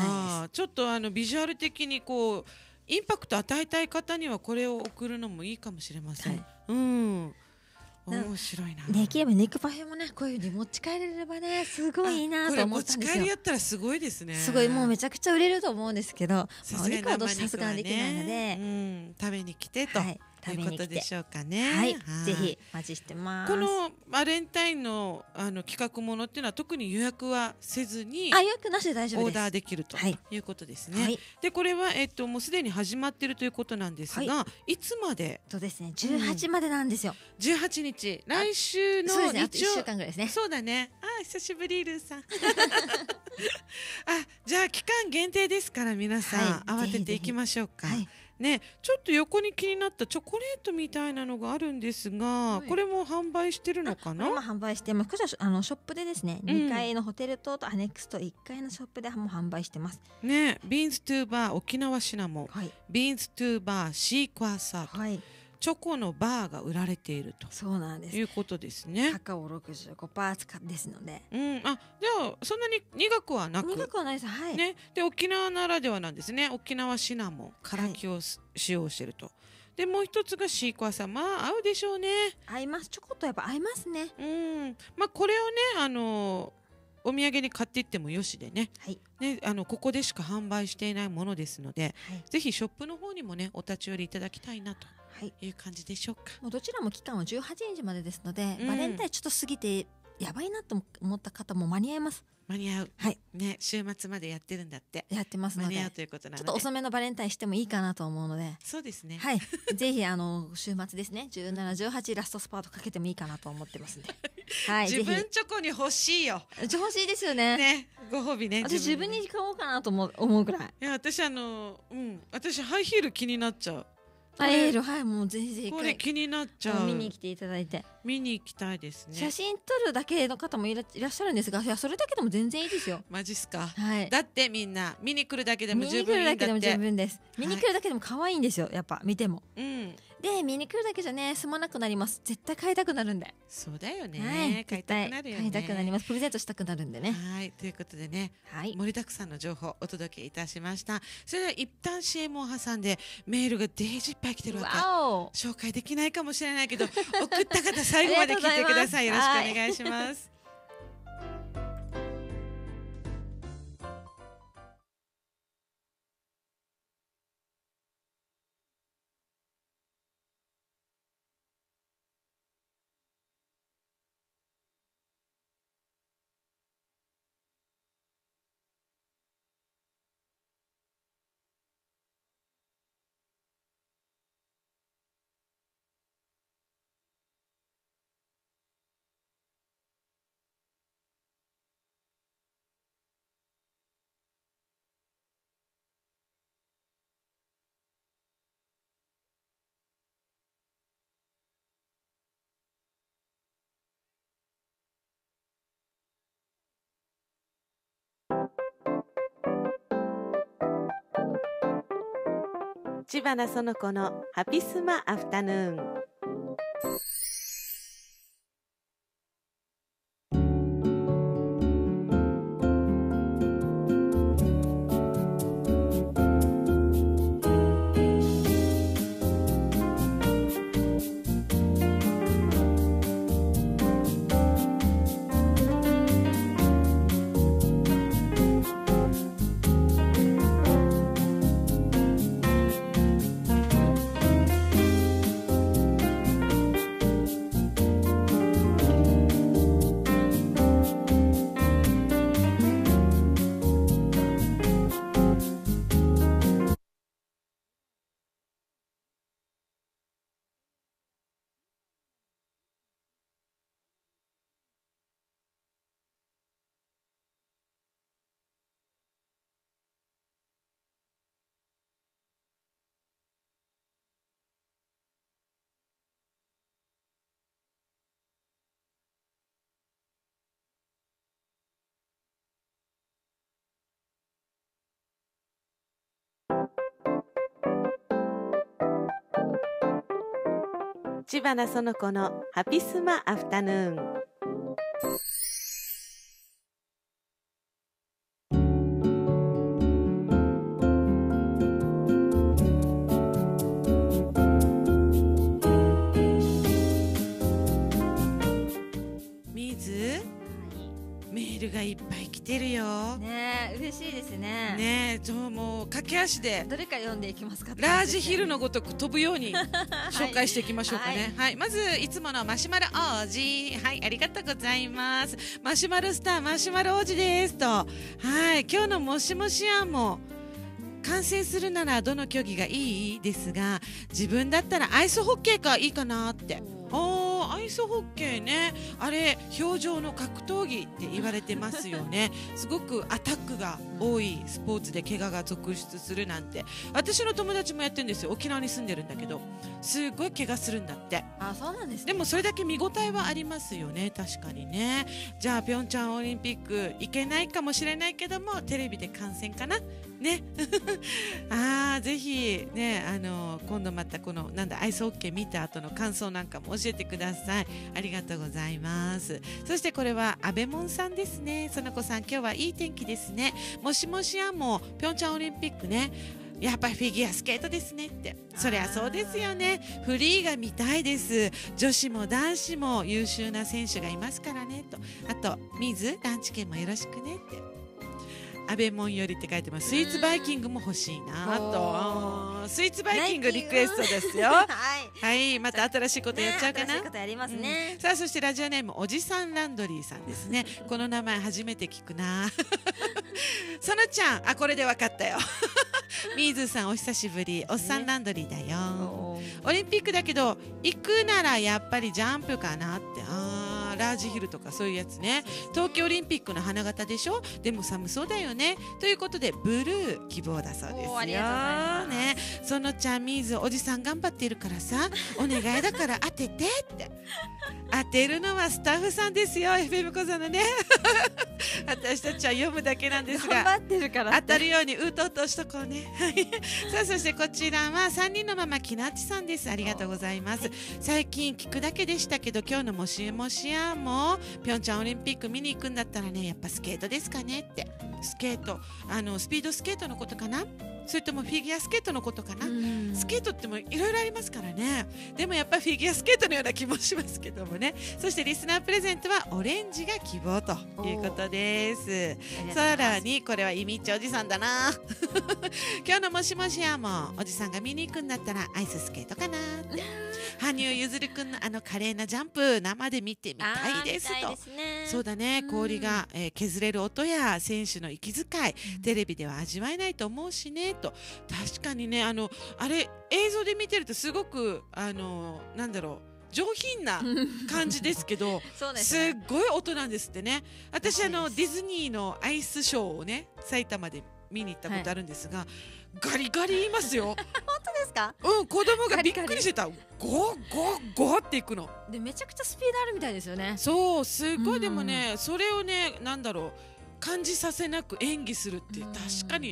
ちょっとあのビジュアル的にこうインパクト与えたい方にはこれを送るのもいいかもしれません。はい、うん、面白いな。 できれば肉パフェもね、こういう風に持ち帰れればね、すごいいいなと思ったんですよ。 これ持ち帰りやったらすごいですね。 すごい、もうめちゃくちゃ売れると思うんですけど、お肉はどうしてさすがにできないので、 うん、食べに来てと。はい、ということでしょうかね。 はい、ぜひお待ちしてます。 このバレンタインのあの企画ものっていうのは特に予約はせずに、 あ、予約なしで大丈夫です。 オーダーできるということですね。はい、でこれはえっともうすでに始まっているということなんですが、はい、いつまで？ そうですね、じゅうはちまでなんですよ。 うん、じゅうはちにち、来週の日曜。 そうですね、あといっしゅうかんぐらいですね。 そうだね。あ、久しぶりルーさん。あ、じゃあ期間限定ですから皆さん、はい、慌てていきましょうか。はいね、ちょっと横に気になったチョコレートみたいなのがあるんですが、はい、これも販売してるのかな？ 今販売してます。こちらあのショップでですね、うん、にかいのホテル棟とアネックスといっかいのショップでも販売してます。 ね、ビーンズトゥーバー沖縄シナモン、はい、ビーンズトゥーバーシークワーサー、はい、チョコのバーが売られていると。 そうなんです。 いうことですね。 カカオ ろくじゅうごパーセント ですので。 うん、あ、じゃあそんなに苦くはなく。 苦くはないです。はい。 ね、で沖縄ならではなんですね。沖縄シナモン、からきを、はい、使用していると。でもう一つがシークワーサー、まあ合うでしょうね。 合います。チョコとやっぱ合いますね。 うん、まあこれをね、あのお土産に買っていってもよしでね。はい。ね、あのここでしか販売していないものですので、はい、ぜひショップの方にもねお立ち寄りいただきたいなと。はい、いう感じでしょうか。 もうどちらも期間はじゅうはちにちまでですので、うん、バレンタインちょっと過ぎてやばいなと思った方も間に合います。 間に合う。はい。ね、週末までやってるんだって。 やってますので。 間に合うということなので。 ちょっと遅めのバレンタインしてもいいかなと思うので。 そうですね。 はい。ぜひあの週末ですね、じゅうなな、じゅうはちラストスパートかけてもいいかなと思ってますんで。 はい。自分チョコに欲しいよ。 欲しいですよね。 ね、ご褒美ね。 私自分に買おうかなと思う思うくらい。 いや、私あのうん私ハイヒール気になっちゃう。 あ、エール、はい、もうぜひぜひこれ気になっちゃう。 見に来ていただいて見に行きたいですね。 写真撮るだけの方もいら、いらっしゃるんですが、いやそれだけでも全然いいですよ。 マジっすか。 はい。 だってみんな見に来るだけでも十分いいんだって。 見に来るだけでも十分です。見に来るだけでも可愛いんですよ、やっぱ見ても。うん。で見に来るだけじゃね済まなくなります。絶対買いたくなるんで。 そうだよね。はい、買いたくなるよね。 買いたくなります。プレゼントしたくなるんでね。 はい、ということでね、はい、盛りだくさんの情報お届けいたしました。それでは一旦 シーエム を挟んでメールがデージいっぱい来てるわけ。紹介できないかもしれないけど送った方最後まで聞いてください。よろしくお願いします。 知花園子のハピスマアフタヌーン。知花園子のハピスマアフタヌーン。メールがいっぱい来てるよ。 ねえ、嬉しいですね。 ねえ、もう駆け足でどれから読んでいきますか。 ラージヒルのごとく飛ぶように紹介していきましょうかね。はい、はい、まずいつものマシュマロ王子、はい、ありがとうございます。マシュマロスターマシュマロ王子ですと、はい、今日のもしもし案も観戦するならどの競技がいいですが、自分だったらアイスホッケーがいいかなって。おー、アイスホッケーね、あれ氷上の格闘技って言われてますよね。すごくアタックが多いスポーツで怪我が続出するなんて、私の友達もやってるんですよ。沖縄に住んでるんだけど、すごい怪我するんだって。 あ、そうなんですね。 でもそれだけ見応えはありますよね。確かにね。じゃあピョンチャンオリンピック行けないかもしれないけども、テレビで観戦かなね。あー、ぜひね、あの今度またこのなんだアイスホッケー見た後の感想なんかも教えてください。ありがとうございます。そしてこれはアベモンさんですね。その子さん、今日はいい天気ですね。もしもしやもピョンチャンオリンピックね、やっぱりフィギュアスケートですねって。そりゃそうですよね。フリーが見たいです。女子も男子も優秀な選手がいますからねと。あと水ランチ券もよろしくねって。アベモンよりって書いてます。スイーツバイキングも欲しいなと。スイーツバイキングリクエストですよ。はい、はい、また新しいことやっちゃうかな。 ね、新しいことやりますね。 うん、さあ、そしてラジオネームおじさんランドリーさんですね。この名前初めて聞くな。そのちゃん、あ、これで分かったよ。ミーズーさんお久しぶり。おっさんランドリーだよ。オリンピックだけど行くならやっぱりジャンプかなって。あー、ラージヒルとかそういうやつね。冬季オリンピックの花形でしょ。でも寒そうだよね。ということでブルー希望だそうですよ。 ありがとうございますね。そのちゃん、ミーズーおじさん頑張っているからさ、お願いだから当ててって。当てるのはスタッフさんですよ。エフエム 講座のね。私たちは読むだけなんですが、 頑張ってるから当たるようにうとうとしとこうね。さあ、そしてこちらはさんにんのママきなっちさんです。ありがとうございます。最近聞くだけでしたけど、今日のもしもしやもピョンチャンオリンピック見に行くんだったらね、やっぱスケートですかねって。スケート、あのスピードスケートのことかな、それともフィギュアスケートのことかな。スケートってもいろいろありますからね。でもやっぱりフィギュアスケートのような気もしますけどもね。そしてリスナープレゼントはオレンジが希望ということです。さらにこれはイミッチおじさんだな。今日のもしもしやもおじさんが見に行くんだったらアイススケートかなって。羽生結弦くんのあの華麗なジャンプ生で見てみたいですと。 ですね、 そうだね、氷が、えー、削れる音や選手の息遣い、うん、テレビでは味わえないと思うしねと。確かにね、あのあれ映像で見てるとすごくあのなんだろう、上品な感じですけどそうですすっごい音なんですってね。私あのディズニーのアイスショーをね埼玉で見に行ったことあるんですが、はい、ガリガリ言いますよ。 本当ですか？ うん、子供がびっくりしてた。ゴーゴーゴーっていくので、めちゃくちゃスピードあるみたいですよね。 そう、すごい。でもね、それをね、なんだろう、感じさせなく演技するって確かに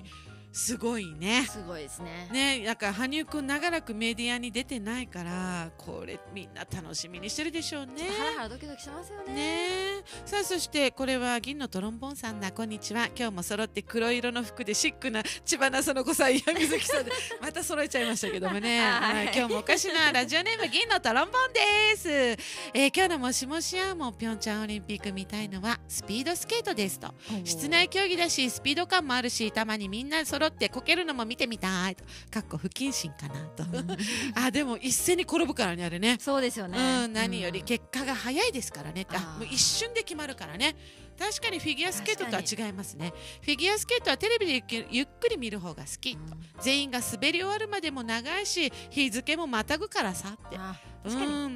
すごいね。 すごいですね。 ね、なんか羽生くん長らくメディアに出てないからこれみんな楽しみにしてるでしょうね。 ハラハラドキドキしますよね。 ね。さあそしてこれは銀のトロンボンさんだ。こんにちは。今日も揃って黒色の服でシックな千葉なその子さんや水木さんでまた揃えちゃいましたけどもね。はい、今日もおかしなラジオネーム銀のトロンボンです。えー、今日のもしもしやもピョンチャンオリンピック見たいのはスピードスケートですと。室内競技だしスピード感もあるしたまにみんな揃ってこけるのも見てみたいと。かっこ不謹慎かなと。あでも一斉に転ぶからねあれね。 そうですよね。 うん、何より結果が早いですからね。あもう一瞬で決まるからね。確かにフィギュアスケートとは違いますね。フィギュアスケートはテレビでゆっくり見る方が好きと、うん、全員が滑り終わるまでも長いし日付もまたぐからさって。うん、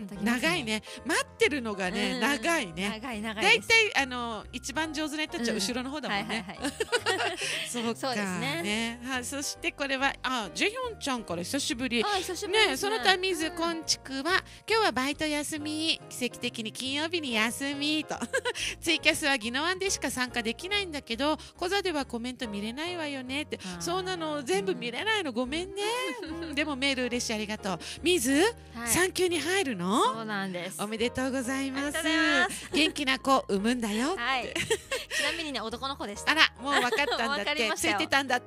長いね。待ってるのがね、長いね。 長い長い。 だいたいあの一番上手な人たちは後ろの方だもんね。そうかね。はい、そしてこれはあジェヒョンちゃんから久しぶり。ね、その他水こんちくは今日はバイト休み。奇跡的に金曜日に休みと。ツイキャスはギノワンでしか参加できないんだけど、コザではコメント見れないわよねって。そうなの全部見れないのごめんね。でもメール嬉しいありがとう。水サンキューに入るの？ そうなんです。 おめでとうございます。元気な子産むんだよ。 はい。ちなみにね男の子でした。 あらもう分かったんだって。ついてたんだって。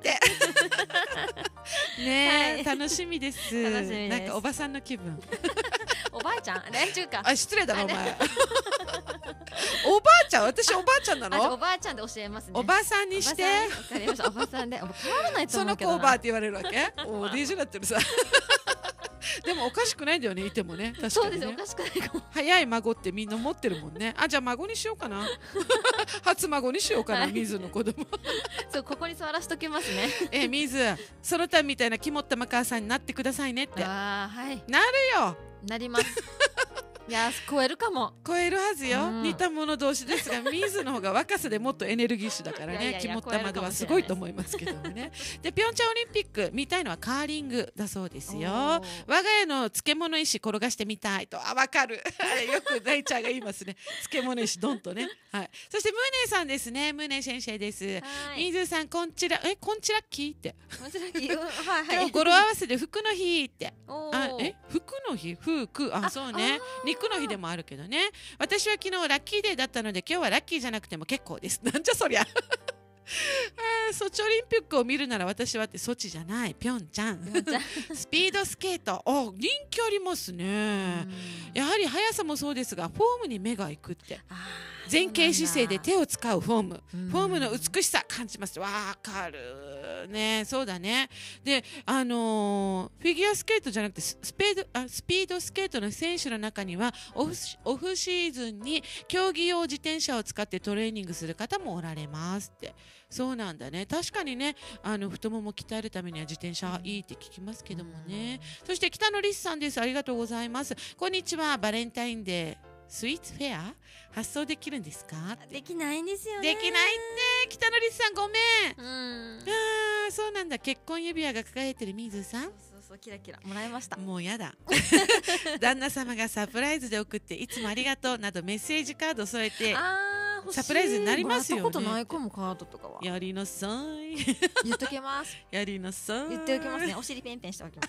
ねえ楽しみです。 楽しみです。 なんかおばさんの気分。 おばあちゃん連中か。 あ失礼だなお前。おばあちゃん私おばあちゃんなの？ おばあちゃんで教えますね。 おばさんにして。わかりました。おばさんで。変わらないと思うけどな。 その子おばあって言われるわけ？おお ディージェー になってるさ。でもおかしくないんだよねいてもね。確かにね。 そうですおかしくないかも。 早い孫ってみんな持ってるもんね。あじゃあ孫にしようかな。初孫にしようかな、はい、水の子供。 そうここに座らしときますね。 え水その他みたいな肝っ玉母さんになってくださいねって。 あはい。 なるよ。 なります。いや超えるかも。 超えるはずよ、うん、似た者同士ですが水の方が若さでもっとエネルギッシュだからね。肝っ玉ではすごいと思いますけどもね。でピョンチャンオリンピック見たいのはカーリングだそうですよ。我が家の漬物石転がしてみたいと。あ分かる。よく大ちゃんが言いますね。漬物石ドンとね。はい。そしてムーネーさんですね。ムーネー先生です。水さんこんちらえこんちらっきーって。 こんちらっきー。はいはい。 今日語呂合わせで服の日って。あえ服の日服あそうね。肉の日でもあるけどね。私は昨日ラッキーデーだったので今日はラッキーじゃなくても結構です。なんじゃそりゃ。あソチオリンピックを見るなら私はってソチじゃないピョンチャンスピードスケートお人気ありますね。やはり速さもそうですがフォームに目がいくって前傾姿勢で手を使うフォームフォームの美しさ感じます。わかるね。そうだね。であのー、フィギュアスケートじゃなくてスペードあスピードスケートの選手の中にはオフ、オフシーズンに競技用自転車を使ってトレーニングする方もおられますって。そうなんだね。確かにねあの太もも鍛えるためには自転車いいって聞きますけどもね。そして北野リスさんです。ありがとうございます。こんにちは。バレンタインデースイーツフェア発送できるんですか？ できないんですよね。 できないって北野リスさんごめん。 うんあそうなんだ。結婚指輪が輝いてる水さん。 そうそうキラキラもらいました。 もうやだ。旦那様がサプライズで送っていつもありがとうなどメッセージカード添えてサプライズになりますよね。 もらったことないかもカードとかは。 やりなさい。 言っときます。 やりなさい。 言っておきますね。お尻ペンペンしておきます。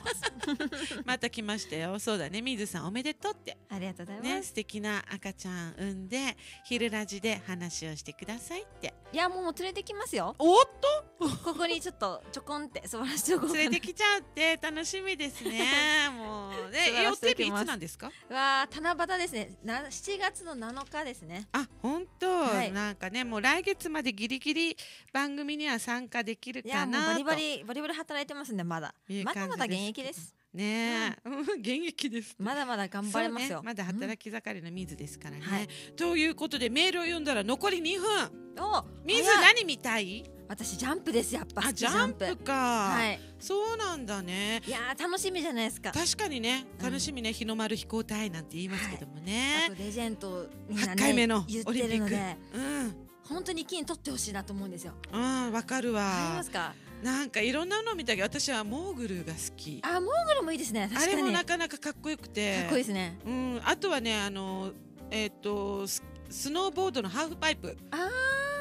また来ましたよ。そうだね。水さんおめでとうって。 ありがとうございます。 ね素敵な赤ちゃん産んで昼ラジで話をしてくださいって。 いやもう連れてきますよ。 おっと。 ここにちょっとちょこんって素晴らしいところ連れてきちゃって楽しみですね。もうね予定日いつなんですか？ わあ七夕ですね。なしちがつのなのかですね。 あ本当、はい、なんかねもう来月までギリギリ番組には参加できるかなと。いやもうバリバリバリバリ働いてますんでまだいいまだまだ現役です。 ねえ、うん、現役です。 まだまだ頑張れますよ。 ね、まだ働き盛りの水ですからね。うんはい、ということでメールを読んだら残りにふん。 お水何見たい？ 私ジャンプですやっぱ。 あジャンプか、はい、そうなんだね。 いや楽しみじゃないですか。 確かにね楽しみね、うん、日の丸飛行隊なんて言いますけどもね、 はい、あとレジェンドみんな、ね、 はちかいめの言ってるので、 うん、 本当に金取ってほしいなと思うんですよ。 うんわかるわ。 ありますか？ なんかいろんなの見たけど私はモーグルが好き。 あモーグルもいいですね。確かにあれもなかなかかっこよくてかっこいいですね。 うん、あとはねあのえっ、ー、とスノーボードのハーフパイプ。 あ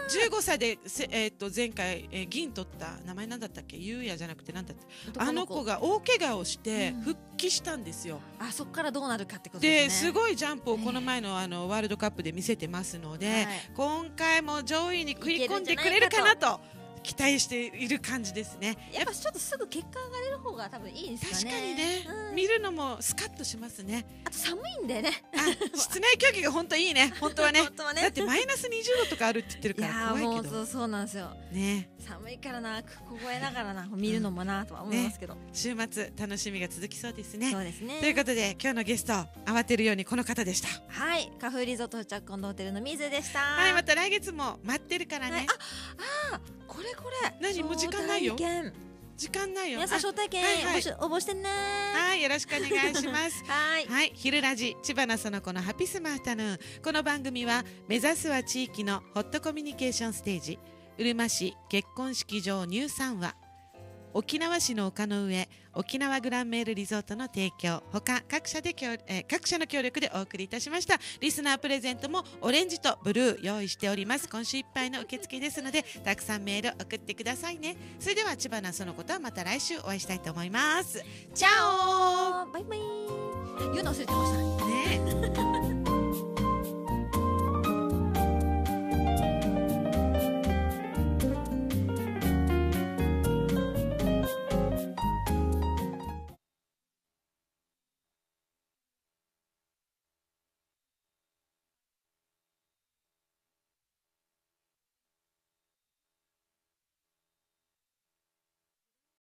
じゅうごさいでせ、えー、と前回、えー、銀取った名前なんだったっけ、ゆうやじゃなくてなんだったあの子が大怪我をして復帰したんですよ、 うん、あそこからどうなるかってことですね。 ですごいジャンプをこの前の、あのワールドカップで見せてますので、はい、今回も上位に食い込んでくれるかなと期待している感じですね。 やっぱちょっとすぐ結果が出る方が多分いいですかね。 確かにね、うん、見るのもスカッとしますね。 あと寒いんでね、 あ室内競技が本当いいね本当はね本当はね、だってマイナスにじゅうどとかあるって言ってるから怖いけど。いやもうそうそうなんですよね。寒いからな凍えながらな見るのもなとは思いますけど、うんね、 週末楽しみが続きそうですね。 そうですね。 ということで今日のゲスト慌てるようにこの方でした。 はい、花風リゾート着コンドホテルの水でした。 はい、また来月も待ってるからね、はい、 ああこれこれ何もう時間ないよ。時間ないよ。 皆さん招待券、はいはい、応募してね。 はい、よろしくお願いしますはい、 はい、昼ラジ千葉なその子のハピスマアフタヌーン。この番組は目指すは地域のホットコミュニケーションステージ、うるま市結婚式場ニューサンワ、沖縄市の丘の上沖縄グランメールリゾートの提供他各社で、えー、各社の協力でお送りいたしました。リスナープレゼントもオレンジとブルー用意しております。今週いっぱいの受付ですのでたくさんメール送ってくださいね。それでは千葉なそのことはまた来週お会いしたいと思います。チャオバイバイ。言うの忘れてましたね。 ね